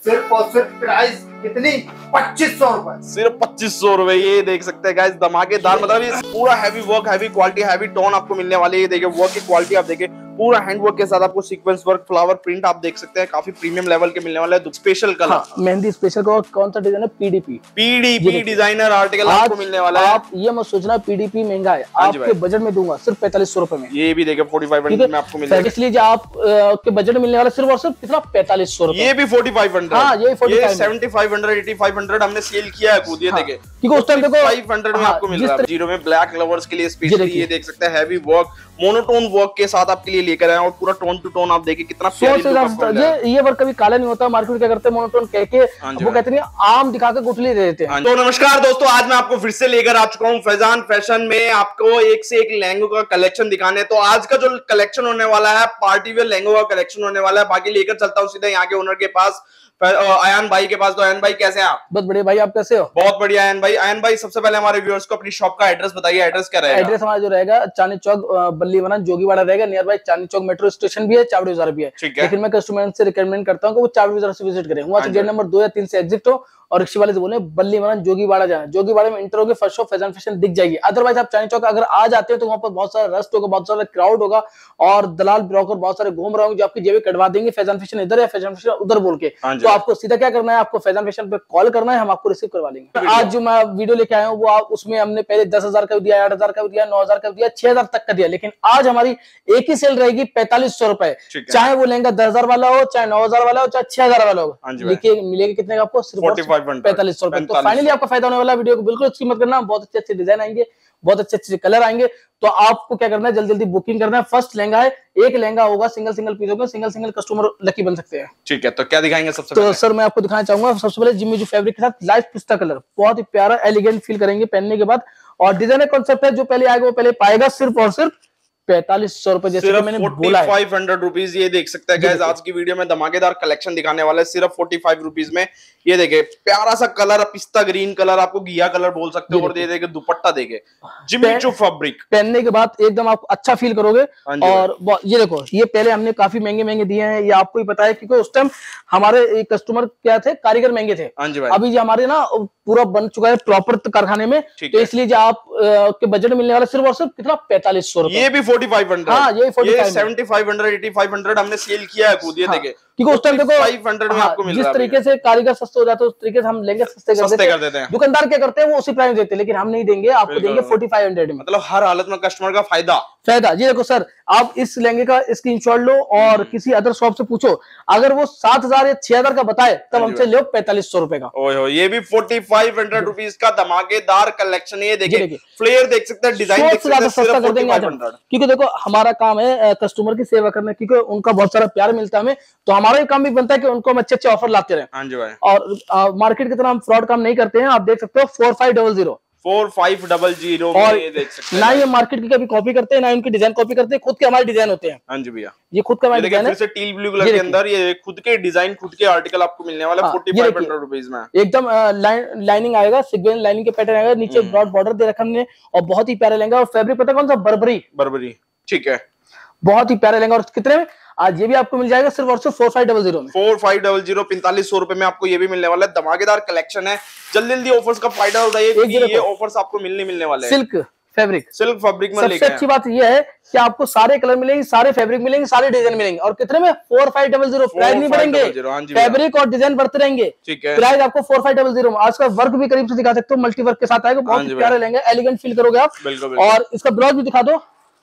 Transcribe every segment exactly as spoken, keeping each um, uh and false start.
सिर्फ और सिर्फ प्राइस कितनी पच्चीस सौ रुपए, सिर्फ पच्चीस सौ रुपए। ये देख सकते हैं गाइस, धमाकेदार, मतलब ये पूरा heavy work, heavy quality, heavy tone आपको मिलने वाली है। ये देखिए वर्क की क्वालिटी आप देखिए, पूरा हैंड वर्क के साथ आपको सीक्वेंस वर्क, फ्लावर प्रिंट आप देख सकते हैं, काफी प्रीमियम लेवल के मिलने वाला है। स्पेशल कलर, हाँ, मेहंदी स्पेशल का कौन सा डिजाइन है? पीडीपी पीडीपी डिजाइनर आर्टिकल आपको मिलने वाला है। आप ये मत सोचना पीडीपी महंगा है, आपके बजट में दूंगा सिर्फ पैंतालीस सौ रुपए में। ये भी देखिए फोर्टी फाइव हंड्रेड में आपको मिलेगा, इसलिए आप के बजट में मिलने वाला सिर्फ और सिर्फ कितना पैंतालीस सौ रुपए। ये भी फोर्टी फाइव हंड्रेड, हाँ ये seventy five hundred, eighty five hundred हमने सेल किया है खुद। ये देखिए क्योंकि उस टाइम देखो फाइव हंड्रेड में आपको मिल रहा है। जीरो में ब्लैक लवर्स के लिए स्पेशली ये देख सकते हैं, हैवी वर्क, मोनोटोन वर्क के साथ आपके लिए लेकर आए और पूरा टोन टू टोन आप देखिए कितना प्यारी लुक आपको मिल रहा है। ये ये वर्क कभी काला नहीं होता। मार्केट क्या करते हैं, मोनोटोन कह के वो कहते हैं आम दिखा के गुठली दे देते हैं। तो नमस्कार दोस्तों, आज मैं आपको फिर से लेकर आ चुका हूँ फैजान फैशन में, आपको एक से एक लहंगों का कलेक्शन दिखाने। तो आज का जो कलेक्शन होने वाला है, पार्टी वेयर लहंगों का कलेक्शन होने वाला है। बाकी लेकर चलता हूँ सीधा यहाँ के ओनर के पास, आयान भाई के पास। तो आयान भाई कैसे हैं आप? बहुत बढ़िया भाई, आप कैसे हो? बहुत बढ़िया आयान भाई। आयान भाई सबसे पहले हमारे व्यूअर्स को अपनी शॉप का एड्रेस बताइए, एड्रेस क्या रहेगा? एड्रेस हमारा जो रहेगा चांदनी चौक बल्लीवरन जोगीवाड़ा रहेगा, near by Chandni Chowk metro station भी है, चावड़ी बाजार भी है। लेकिन मैं कस्टमर से रिकमेंड करता हूँ कि वो चावड़ी बाजार से विजिट करें, वहाँ से गेट नंबर दो या तीन से एग्जिट हो और रिक्शे वाले से बोले बल्लीवरन जोगीवाड़ा जाना, जोगीवाड़ा में इंटर होगे, फर्स्ट शॉप फैजान फैशन दिख जाएगी। अदरवाइज आप चांदनी चौक अगर आ जाते हो तो वहाँ पर बहुत सारा रस्ट होगा, बहुत सारा क्राउड होगा और दलाल ब्रोकर बहुत सारे घूम रहे होंगे जो आपकी जेबें कटवा देंगे, फैजान फैशन इधर है फैजान फैशन उधर बोल के। तो आपको सीधा क्या करना है, आपको फैजान फैशन पे कॉल करना है, हम आपको रिसीव करवा लेंगे। आज जो मैं वीडियो लेके आया हूँ वो आप उसमें हमने पहले दस हजार का भी दिया, आठ हजार का भी दिया, नौ हजार का भी दिया, छह हजार तक का दिया। लेकिन आज हमारी एक ही सेल रहेगी पैंतालीस सौ रुपए, चाहे वो लहंगा दस हजार वाला हो, चाहे नौ हजार वाला हो, चाहे छह हजार वाला हो, लेकिन मिलेगा कितने का आपको? सिर्फ पैंतालीस सौ रुपए। तो फाइनली आपका फायदा होने वाला, वीडियो को बिल्कुल अच्छी मत करना। बहुत अच्छे अच्छे डिजाइन आएंगे, बहुत अच्छे अच्छे कलर आएंगे, तो आपको क्या करना है, जल्दी जल्दी बुकिंग करना है। फर्स्ट लहंगा है, एक लहंगा होगा, सिंगल सिंगल पीस होगा, सिंगल सिंगल कस्टमर लकी बन सकते हैं। ठीक है, तो क्या दिखाएंगे सबसे तो पहले? सर मैं आपको दिखाना चाहूंगा सबसे पहले जिम्मी जो फैब्रिक के साथ लाइट पिस्ता कलर, बहुत ही प्यारा एलिगेंट फील करेंगे पहनने के बाद। और डिजाइनर कॉन्सेप्ट है, जो पहले आएगा वो पहले पाएगा, सिर्फ और सिर्फ पैंतालीस सौ रुपए, जैसे मैंने बोला है। Five hundred rupees. ये देख सकते हैं गाइस, आज की वीडियो में धमाकेदार कलेक्शन दिखाने वाला है सिर्फ फोर्टी फाइव रुपीज में। ये देखे प्यारा सा कलर, पिस्ता ग्रीन कलर, आपको घिया कलर बोल सकते हो। और ये देखे दुपट्टा देखे जिम्मी चू फैब्रिक, पहनने के बाद एकदम आप अच्छा फील करोगे। और ये देखो, ये पहले हमने काफी महंगे महंगे दिए हैं, ये आपको ही पता है, क्योंकि उस टाइम हमारे कस्टमर क्या थे, कारीगर महंगे थे। अभी जो हमारे ना पूरा बन चुका है प्रॉपर कारखाने में, तो इसलिए जो आप के बजट में मिलने वाला सिर्फ और सिर्फ कितना पैंतालीस सौ रुपए। ये भी फोर्टी फाइव हंड्रेड, हाँ ये seventy five hundred, eighty five hundred हमने सेल किया है खुद। ये हाँ, देखे क्योंकि उस टाइम देखो फाइव हंड्रेड में आपको मिल जिस रहा है। तरीके से कारीगर सस्ते हो जाते हैं उस तरीके से हम लेंगे सस्ते कर देते, कर देते हैं। दुकानदार क्या करते हैं, वो उसी प्राइस में देते हैं, लेकिन हम नहीं देंगे, आपको देंगे फोर्टी फाइव हंड्रेड में। मतलब हर हालत में कस्टमर का फायदा फायदा। ये देखो सर, आप इस लहंगे का स्क्रीनशॉट लो और किसी अदर शॉप से पूछो, अगर वो सात हजार या छह हजार का बताए तब हमसे लो पैंतालीस सौ रुपए का। ओए हो, ये भी फोर्टी फाइव हंड्रेड रुपीज का धमाकेदार कलेक्शन। ये देखिए फ्लेयर देख सकते हैं, डिजाइन देख सकते हैं, सस्ता कर देंगे। क्योंकि देखो हमारा काम है कस्टमर की सेवा करना, क्योंकि उनका बहुत सारा प्यार मिलता है हमें, तो हमारा ही काम भी बनता है कि उनको हम अच्छे अच्छे ऑफर लाते रहे। हाँ जी भाई। और मार्केट की तरह हम फ्रॉड काम नहीं करते हैं, आप देख सकते हो four five double zero four five double zero और ये देख सकते हैं। ना ये मार्केट की कभी कॉपी करते हैं, ना उनकी डिजाइन कॉपी करते हैं, खुद के हमारे डिजाइन होते हैं। हाँ जी भैया, ये खुद का हमारा डिजाइन है। फिर से टील ब्लू कलर के अंदर ये खुद के डिजाइन, खुद के आर्टिकल आपको मिलने वाला फोर्टी फाइव हंड्रेड रुपीज में। एकदम लाइनिंग आएगा, सिक्वेंस लाइनिंग के पैटर्न आएगा, नीचे ब्रॉड बॉर्डर दे रखा हमने और बहुत ही प्यारा लहंगा। और फैब्रिक पता कौन सा? बर्बरी। बर्बरी, ठीक है, बहुत ही प्यारा लहंगा। और कितने में? आज ये भी आपको मिल जाएगा सिर्फ और सिर्फ फोर फाइव डबल जीरो में। फोर फाइव डबल जीरो पैंतालीस सौ रुपए में आपको ये भी मिलने वाला है। धमाकेदार कलेक्शन है, जल्दी जल्दी ऑफर्स का फायदा उठाइए, ये ऑफर्स आपको मिलने मिलने वाले हैं। सिल्क फैब्रिक, सिल्क फैब्रिक में सबसे अच्छी बात यह है कि आपको सारे कलर मिलेंगे, सारे फैब्रिक मिलेंगे, सारे डिजाइन मिलेंगे। और कितने में? Four five double zero. Price नहीं बढ़ेंगे, फैब्रिक और डिजाइन बढ़ते रहेंगे। प्राइस आपको फोर फाइव डबल जीरो में। आज का वर्क भी करीब से दिखा सकते हो, मल्टी वर्क के साथ आएगा, बहुत प्यारे लेंगे, एलिगेंट फील करोगे आप। और इसका ब्लाउज भी दिखा दो,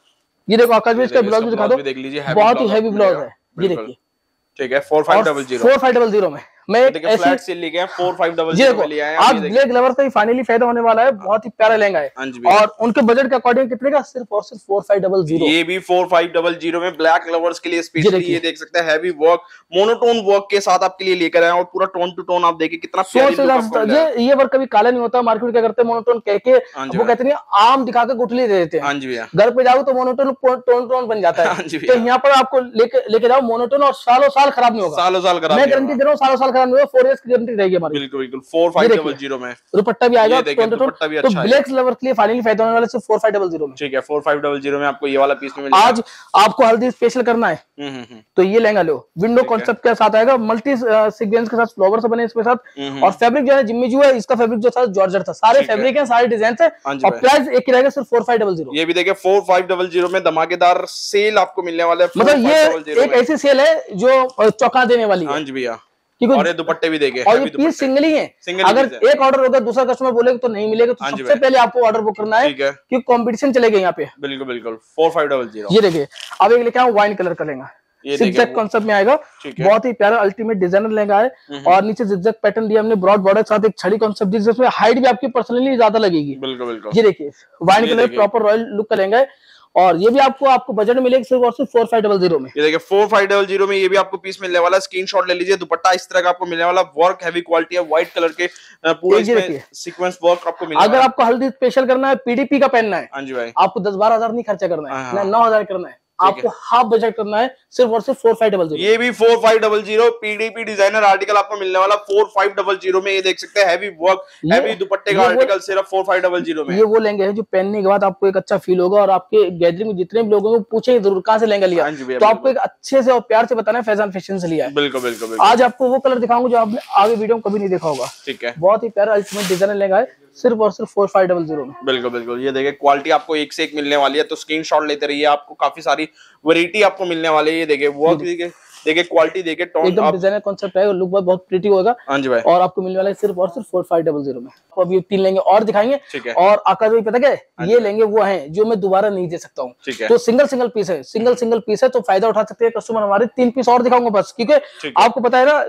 ये देखो आकाश भी इसका ब्लाउज भी दिखा दो, बहुत ही हैवी ब्लाउज है। ये देखिए, ठीक है, four five double zero four five double zero में मैं एक फ्लैट सेल लेके आए, फोर फाइव डबल जीरो में लिया है। आज ब्लैक लवर का ही फाइनली फायदा होने वाला है, बहुत ही प्यारा लहंगा है। और उनके बजट के अकॉर्डिंग कितने का? सिर्फ और सिर्फ फोर फाइव डबल जीरो। ये भी फोर फाइव डबल जीरो में ब्लैक लवर्स के लिए स्पेशली ये देख सकते हैं, हैवी वर्क, मोनोटोन वर्क के साथ आपके लिए लेकर आए और पूरा टोन टू टोन आप देखिए कितना प्यारी लुक आपको मिल रहा है। ये ये वर्क कभी काला नहीं होता। मार्केट क्या करते हैं, मोनोटोन कह के वो कहते हैं आम दिखा के गुठली दे देते हैं। हाँ जी भैया, घर पे जाओ तो मोनोटोन टोन टोन बन जाता है। तो यहाँ पर आपको लेके लेके जाओ मोनोटोन, और सालों साल खराब नहीं होगा, सालों साल खराब। मैं गारंटी दे रहा हूँ, सालों साल खराब काम नहीं, फोर इयर्स की गारंटी रहेगी हमारी। बिल्कुल बिल्कुल फोर फाइव डबल जीरो में दुपट्टा भी आएगा, दुपट्टा भी अच्छा है। ब्लैक लवर के लिए फाइनली फायदा होने वाला सिर्फ फोर फाइव डबल जीरो में। ठीक है, फोर फाइव डबल जीरो में आपको ये वाला पीस में मिलेगा। आज आपको हल्दी स्पेशल करना है तो ये लहंगा लो, विंडो कॉन्सेप्ट के साथ आएगा, मल्टी सीक्वेंस के साथ, फ्लावर से बने इसके साथ, और फैब्रिक जो है जिम्मी जो है इसका फैब्रिक जो था जॉर्जेट था, सारे फैब्रिक है, सारे डिजाइन है, और प्राइस एक ही रहेगा सिर्फ फोर फाइव डबल जीरो। ये भी देखिए फोर फाइव डबल जीरो में धमाकेदार सेल आपको मिलने वाला है। मतलब ये एक ऐसी सेल है जो चौंका देने वाली है। हाँ जी भैया, और ये दुपट्टे भी देंगे, और ये पीस सिंगल ही है, अगर एक ऑर्डर होगा दूसरा कस्टमर बोलेगा तो नहीं मिलेगा, तो सबसे पहले आपको ऑर्डर बुक करना है क्योंकि कंपटीशन चलेगा यहाँ पे। बिल्कुल बिल्कुल फोर फाइव डबल जीरो। ये देखिए अब एक लेके आऊं वाइन कलर का लेंगा, जिगजैग कॉन्सेप्ट में आएगा, बहुत ही प्यारा अल्टीमेट डिजाइनर लहंगा है, और नीचे जिगजैग पैटर्न दिया हमने ब्रॉड बॉर्डर के साथ, एक छड़ी कॉन्सेप्ट दी जिसमें हाइट भी आपकी पर्सनली ज्यादा लगेगी। बिल्कुल बिल्कुल। ये देखिए wine colour proper royal look का लहंगा है, और ये भी आपको आपको बजट में मिलेगा सिर्फ और सिर्फ फोर फाइव डबल जीरो में। ये देखिए फोर फाइव डबल जीरो में ये भी आपको पीस मिलने वाला है, स्क्रीनशॉट ले लीजिए। दुपट्टा इस तरह का आपको मिलने वाला, वर्क हैवी क्वालिटी है, व्हाइट कलर के पूरे इसमें सीक्वेंस वर्क आपको मिलने वाला। अगर आपको हल्दी स्पेशल करना है, पीडीपी का पहनना है, हाँ जी भाई, आपको दस बारह हजार नहीं खर्चा करना है, ना नौ हजार करना है, आपको हाफ बजट करना है सिर्फ और सिर्फ फोर फाइव डबल जीरो। ये भी four five double zero PDP designer article आपको मिलने वाला फोर फाइव डबल जीरो में। ये देख सकते हैं हैवी वर्क, हैवी दुपट्टे का आर्टिकल सिर्फ फोर फाइव डबल जीरो में। ये वो लहंगे हैं जो पहनने के बाद आपको एक अच्छा फील होगा, और आपके गैदरिंग में जितने भी लोग होंगे पूछेंगे जरूर कहाँ से लहंगा लिया, तो आपको एक अच्छे से और प्यार से बताना है फैजान फैशन से लिया है। बिल्कुल बिल्कुल। आज आपको वो कलर दिखाऊंगा जो आपने आगे वीडियो में कभी नहीं देखा होगा। ठीक है, बहुत ही प्यारा अल्टीमेट डिजाइनर लहंगा है सिर्फ और सिर्फ फोर फाइव डबल जीरो में। बिल्कुल बिल्कुल। ये देखिए क्वालिटी आपको एक से एक मिलने वाली है, तो स्क्रीनशॉट लेते रहिए, आपको काफी सारी वैरायटी आपको मिलने वाली है। ये देखिए वर्क देखिए, देखिए क्वालिटी देखिए, टोन एकदम डिजाइनर कॉन्सेप्ट है, लुक बहुत प्रीटी होगा। हाँ जी भाई, और आपको मिलने वाला है सिर्फ और सिर्फ फोर फाइव डबल जीरो में। तो अभी तीन लेंगे और दिखाएंगे, और आकाश भाई पता क्या है, ये लेंगे वो हैं जो मैं दोबारा नहीं दे सकता हूँ, तो सिंगल सिंगल पीस है, सिंगल सिंगल पीस है, तो फायदा उठा सकते हैं कस्टमर हमारे। तीन पीस और दिखाऊंगा बस, क्योंकि आपको पता है ना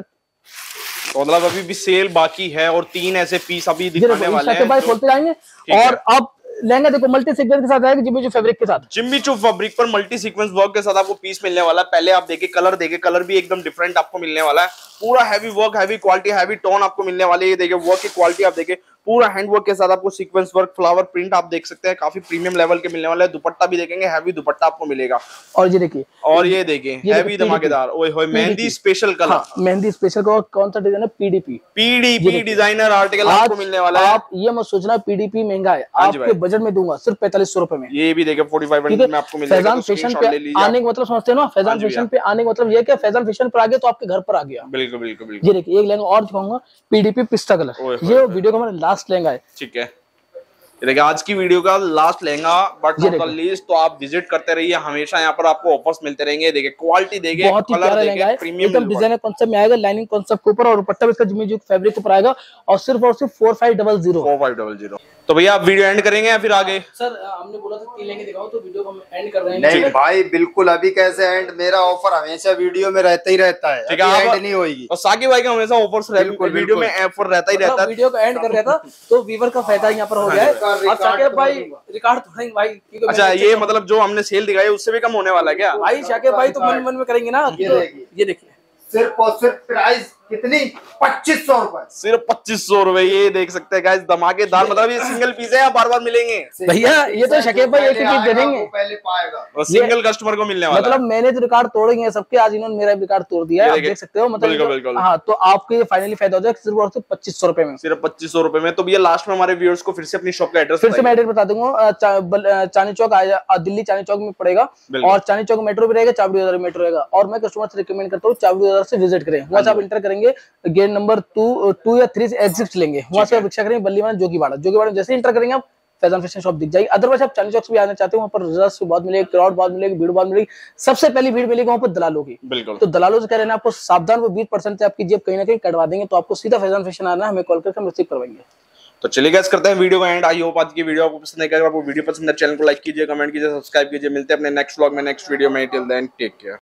तो मतलब अभी भी सेल बाकी है, और तीन ऐसे पीस अभी दिखाने वाले हैं भाई, खोलते जाएंगे। और अब लहंगा देखो मल्टी सीक्वेंस के साथ आएगा, जिम्मी चू फैब्रिक के साथ, जिम्मी चू फैब्रिक पर मल्टी सीक्वेंस वर्क के साथ आपको पीस मिलने वाला है। पहले आप देखिए कलर, देखिए कलर भी एकदम डिफरेंट आपको मिलने वाला है, पूरा heavy work, heavy quality, heavy tone आपको मिलने वाली है। देखिए वर्क की क्वालिटी आप देखिए, पूरा हैंड वर्क के साथ आपको सीक्वेंस वर्क, फ्लावर प्रिंट आप देख सकते हैं, काफी प्रीमियम लेवल के मिलने वाले हैं। दुपट्टा भी देखेंगे, हैवी दुपट्टा आपको मिलेगा। और ये देखिए, और ये देखिए हैवी धमाकेदार, ओए होए मेहंदी स्पेशल कलर, हाँ, मेहंदी स्पेशल का कौन सा डिजाइन है, पीडीपी पीडीपी डिजाइनर आर्टिकल आपको मिलने वाला है। आप ये मत सोचना पीडीपी महंगा है, आपके बजट में दूंगा सिर्फ पैंतालीस सौ रुपए में। ये भी देखिए फोर्टी फाइव हंड्रेड में आपको मिलेगा। फैजान फैशन पे आने का मतलब समझते हो ना, फैजान फैशन पे आने का मतलब ये क्या, फैजान फैशन पर आ गया तो आपके घर पर आ गया। बिल्कुल बिल्कुल बिल्कुल। ये देखिए एक लहंगा और दिखाऊंगा, पीडीपी पिस्ता कलर, ये वीडियो का हमारा लास्ट लहंगा है। ठीक है, देखिए आज की वीडियो का last lehenga, but not the least, तो आप विजिट करते रहिए, हमेशा यहाँ पर आपको ऑफर्स मिलते रहेंगे। देखिए क्वालिटी देखिए, बहुत ही प्यारा लहंगा है, एकदम डिजाइनर कॉन्सेप्ट में आएगा, लाइनिंग कॉन्सेप्ट के ऊपर, और दुपट्टा भी इसका जिम्मी चू फैब्रिक के ऊपर आएगा, और सिर्फ और सिर्फ four five double zero four five double zero. तो भैया आप वीडियो एंड करेंगे या फिर आगे? सर हमने बोला था तीन लहंगे दिखाओ, तो वीडियो को हम एंड कर रहे हैं। नहीं भाई बिल्कुल, अभी कैसे एंड, मेरा ऑफर हमेशा वीडियो में रहता ही रहता है, ठीक है, एंड नहीं होगी। और साकिब भाई का हमेशा ऑफर्स वीडियो में ऑफर रहता ही रहता है। वीडियो को एंड कर रहा था तो व्यूअर का फायदा यहाँ पर हो गया है। और साकिब भाई रिकॉर्ड तोड़ेंगे भाई, अच्छा ये मतलब जो हमने सेल दिखाई उससे भी कम होने वाला है क्या भाई? साकिब भाई तो मन मन में करेंगे ना। ये देखिए सिर्फ और सिर्फ प्राइस कितनी, पच्चीस सौ रुपए, सिर्फ पच्चीस सौ रुपए। ये देख सकते हैं गाइस, धमाकेदार, मतलब ये सिंगल पीस है या बार बार मिलेंगे भैया? ये तो शकीब भाई एक ही पीस दे देंगे, पहले पाएगा, और सिंगल कस्टमर को मिलने वाला। मतलब मैंने तो रिकॉर्ड तोड़ेंगे सबके, आज इन्होंने मेरा रिकॉर्ड तोड़ दिया है, आप देख सकते हो। मतलब हाँ, तो आपको ये फाइनली फायदा हो जाएगा सिर्फ और सिर्फ पच्चीस सौ रुपए में, सिर्फ पच्चीस सौ रुपए में। तो भैया लास्ट में हमारे व्यूअर्स को फिर से अपनी शॉप का एड्रेस, फिर से मैं एड्रेस बता दूंगा। चांदनी चौक, दिल्ली चांदनी चौक में पड़ेगा, और चांदनी चौक मेट्रो भी रहेगा, चावड़ी बाजार मेट्रो रहेगा। और मैं कस्टमर से रिकमेंड करता हूँ चावड़ी बाजार से विजिट करें, वहाँ से आप इंटर करेंगे, गेट नंबर टू टू या थ्री से एग्जिट लेंगे, वहां से आप रिक्शा करेंगे बल्लीवाना जोगीवाड़ा, जोगीवाड़ा जैसे इंटर करेंगे आप फैजान फैशन शॉप दिख जाएगी। अदरवाइज आप चांदनी चौक से भी आना चाहते हो, वहाँ पर रश बहुत मिलेगी, क्राउड बहुत मिलेगी, भीड़ बहुत मिलेगी। सबसे पहली भीड़ मिलेगी वहाँ पर दलालों की, बिल्कुल। तो दलालों से कह रहे हैं आपको सावधान, वो बीस परसेंट से आपकी जेब कहीं ना कहीं कटवा देंगे, तो आपको सीधा फैजान फैशन आना है, हमें कॉल करके हम रिसीव करवाएंगे। तो चलिए गाइस करते हैं वीडियो का एंड। आई होप आज की वीडियो आपको पसंद आएगा। आपको वीडियो पसंद है चैनल को लाइक कीजिए, कमेंट कीजिए, सब्सक्राइब कीजिए। मिलते हैं अपने नेक्स्ट व्लॉग में, नेक्स्ट वीडियो में। Till then take care.